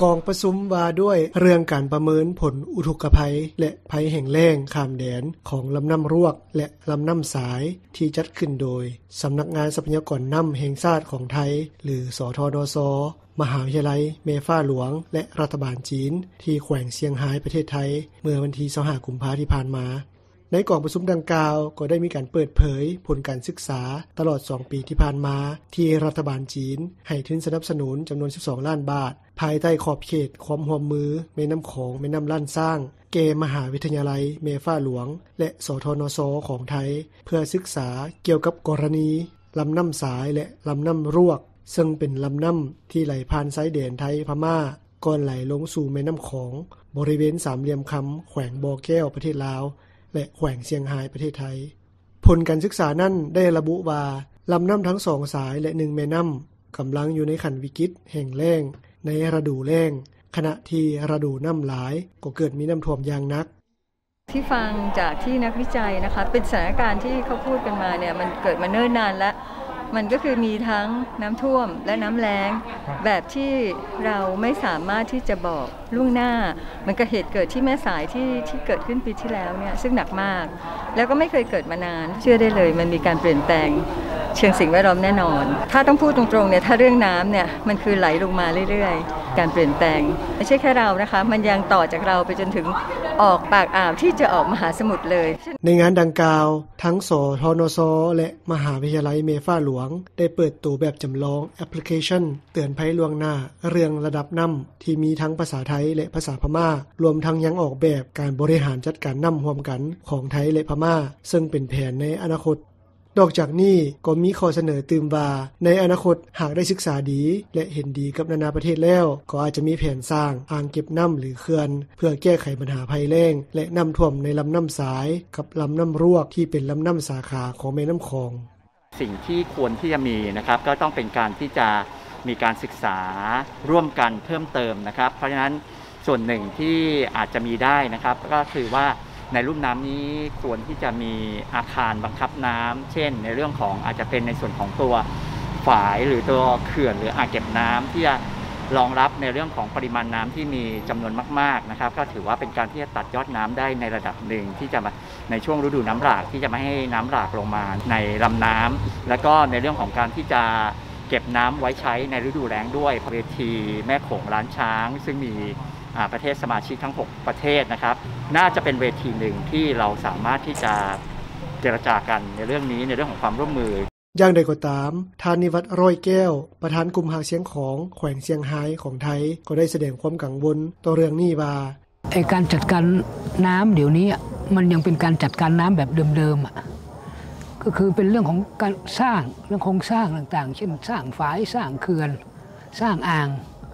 กองประชุมว่าด้วยเรื่องการประเมินผลอุทกภัยและภัยแห่งแล้งข้ามแดนของลำน้ำรวกและลำน้ำสายที่จัดขึ้นโดยสำนักงานทรัพยากรน้ำแห่งชาติของไทยหรือสทนสมหาวิทยาลัยเมฟ้าหลวงและรัฐบาลจีนที่แขวงเซี่ยงไฮ้ประเทศไทยเมื่อวันที่25กุมภาพันธ์ที่ผ่านมาในกองประชุมดังกล่าวก็ได้มีการเปิดเผยผลการศึกษาตลอด2ปีที่ผ่านมาที่รัฐบาลจีนให้ทุนสนับสนุนจำนวน12ล้านบาทภายใต้ขอบเขตความร่วมมือแม่น้ำโขงแม่น้ำล่านสร้างแก่มหาวิทยาลัยเมฟ้าหลวงและสทนสของไทยเพื่อศึกษาเกี่ยวกับกรณีลำน้ำสายและลำน้ำรวกซึ่งเป็นลำน้ำที่ไหลผ่านชายแดนไทยพม่าก่อนไหลลงสู่แม่น้ำโขงบริเวณสามเหลี่ยมคำแขวงบ่อแก้วประเทศลาวและแขวงเซี่ยงไฮ้ประเทศไทยผลการศึกษานั้นได้ระบุว่าลำน้ำทั้งสองสายและ1แม่น้ำกำลังอยู่ในขั้นวิกฤตแห่งแล้งในฤดูแล้งขณะที่ฤดูน้ำหลายก็เกิดมีน้ำท่วมอย่างหนักที่ฟังจากที่นักวิจัยนะคะเป็นสถานการณ์ที่เขาพูดกันมาเนี่ยมันเกิดมาเนิ่นนานแล้วมันก็คือมีทั้งน้ำท่วมและน้ำแล้งแบบที่เราไม่สามารถที่จะบอกล่วงหน้ามันก็เหตุเกิดที่แม่สายที่เกิดขึ้นปีที่แล้วเนี่ยซึ่งหนักมากแล้วก็ไม่เคยเกิดมานานเชื่อได้เลยมันมีการเปลี่ยนแปลงเชิงสิ่งแวดล้อมแน่นอนถ้าต้องพูดตรงๆเนี่ยถ้าเรื่องน้ำเนี่ยมันคือไหลลงมาเรื่อยๆการเปลี่ยนแปลงไม่ใช่แค่เรานะคะมันยังต่อจากเราไปจนถึงออกปากอ่าวที่จะออกมหาสมุทรเลยในงานดังกล่าวทั้งสทนสและมหาวิทยาลัยเมฟ้าหลวงได้เปิดตัวแบบจำลองแอปพลิเคชันเตือนภัยล่วงหน้าเรื่องระดับน้ำที่มีทั้งภาษาไทยและภาษาพม่ารวมทั้งยังออกแบบการบริหารจัดการน้ำร่วมกันของไทยและพม่าซึ่งเป็นแผนในอนาคตนอกจากนี้ก็มีข้อเสนอตื่มว่าในอนาคตหากได้ศึกษาดีและเห็นดีกับนานาประเทศแล้วก็อาจจะมีแผนสร้างอ่างเก็บน้ำหรือเขื่อนเพื่อแก้ไขปัญหาภัยแล้งและน้ำท่วมในลำน้ำสายกับลำน้ำรวกที่เป็นลำน้ำสาขาของแม่น้ำคลองสิ่งที่ควรที่จะมีนะครับก็ต้องเป็นการที่จะมีการศึกษาร่วมกันเพิ่มเติมนะครับเพราะฉะนั้นส่วนหนึ่งที่อาจจะมีได้นะครับก็คือว่าในลุ่มน้ำนี้ควรที่จะมีอาคารบังคับน้ำเช่นในเรื่องของอาจจะเป็นในส่วนของตัวฝายหรือตัวเขื่อนหรืออ่างเก็บน้ำที่จะรองรับในเรื่องของปริมาณน้ำที่มีจำนวนมากๆนะครับก็ถือว่าเป็นการที่จะตัดยอดน้ำได้ในระดับหนึ่งที่จะในช่วงฤดูน้ำหลากที่จะไม่ให้น้ำหลากลงมาในลำน้ำแล้วก็ในเรื่องของการที่จะเก็บน้ำไว้ใช้ในฤดูแล้งด้วยเวทีแม่โขงล้านช้างซึ่งมีประเทศสมาชิกทั้ง6ประเทศนะครับน่าจะเป็นเวทีหนึ่งที่เราสามารถที่จะเจรจากันในเรื่องนี้ในเรื่องของความร่วมมืออย่างใดก็ตามท่านนิวัฒน์ร้อยแก้วประธานกลุ่มหาเสียงของแขวงเซี่ยงไฮ้ของไทยก็ได้แสดงความกังวลต่อเรื่องนี้ว่าการจัดการน้ำเดี๋ยวนี้มันยังเป็นการจัดการน้ำแบบเดิมๆก็คือเป็นเรื่องของการสร้างเรื่องโครงสร้างต่างๆเช่นสร้างฝายสร้างเขื่อนสร้างอ่าง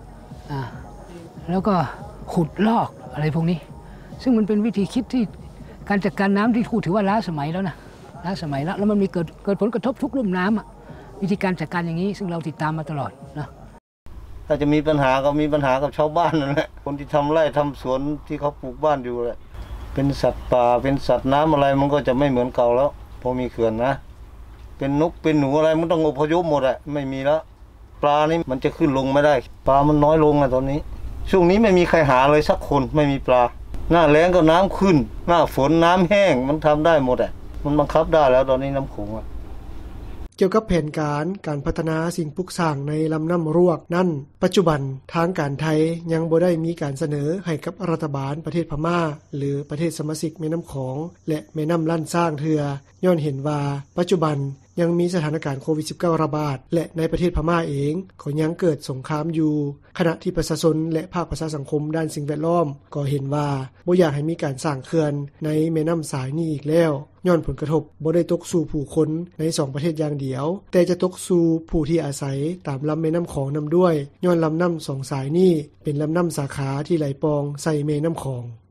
แล้วก็ขุดลอกอะไรพวกนี้ซึ่งมันเป็นวิธีคิดที่การจัดการน้ำที่พูดถือว่าล้าสมัยแล้วนะล้าสมัยแล้วมันมีเกิดผลกระทบทุกลุ่มน้ำวิธีการจัดการอย่างนี้ซึ่งเราติดตามมาตลอดนะถ้าจะมีปัญหาก็มีปัญหากับชาวบ้านนั่นแหละคนที่ทำไร่ทำสวนที่เขาปลูกบ้านอยู่แหละเป็นสัตว์ป่าเป็นสัตว์น้ำอะไรมันก็จะไม่เหมือนเก่าแล้วพอมีเขื่อนนะเป็นนกเป็นหนูอะไรมันต้องอพยพหมดแหละไม่มีแล้วปลานี่มันจะขึ้นลงไม่ได้ปลามันน้อยลงตอนนี้ช่วงนี้ไม่มีใครหาเลยสักคนไม่มีปลาหน้าแล้งก็น้ำขึ้นหน้าฝนน้ำแห้งมันทำได้หมดมันบังคับได้แล้วตอนนี้น้ำโขงเกี่ยวกับแผนการพัฒนาสิ่งปลูกสร้างในลำน้ำรวกนั่นปัจจุบันทางการไทยยังบ่ได้มีการเสนอให้กับรัฐบาลประเทศพม่าหรือประเทศสมาชิกแม่น้ำโขงและแม่น้ำล่านสร้างเทื่อย้อนเห็นว่าปัจจุบันยังมีสถานการณ์โควิด -19 ระบาดและในประเทศพม่าเองก็ยังเกิดสงครามอยู่ขณะที่ประชาชนและภาคประชาสังคมด้านสิ่งแวดล้อมก็เห็นว่าบ่อยากให้มีการสร้างเขื่อนในแม่น้ำสายนี้อีกแล้วย้อนผลกระทบบ่ได้ตกสู่ผู้คนใน2ประเทศอย่างเดียวแต่จะตกสู่ผู้ที่อาศัยตามลำแม่น้ำโขงนำด้วยย้อนลำน้ำ2สายนี้เป็นลำน้ำสาขาที่ไหลปองใส่แม่น้ำโขง